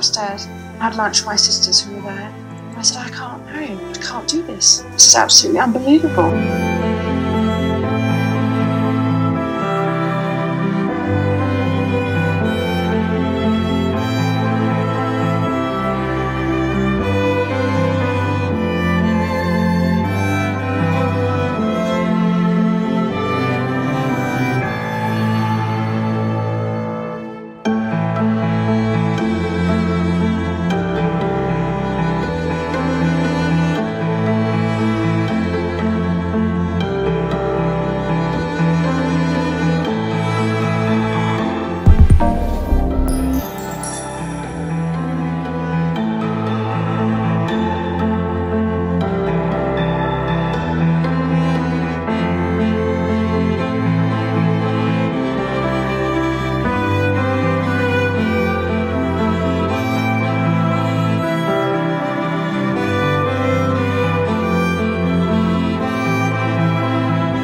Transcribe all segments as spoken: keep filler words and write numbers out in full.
upstairs. I had lunch with my sisters who were there. And I said, I can't marry him. I can't do this. This is absolutely unbelievable.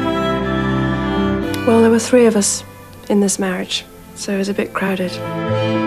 Well, there were three of us in this marriage, so it was a bit crowded.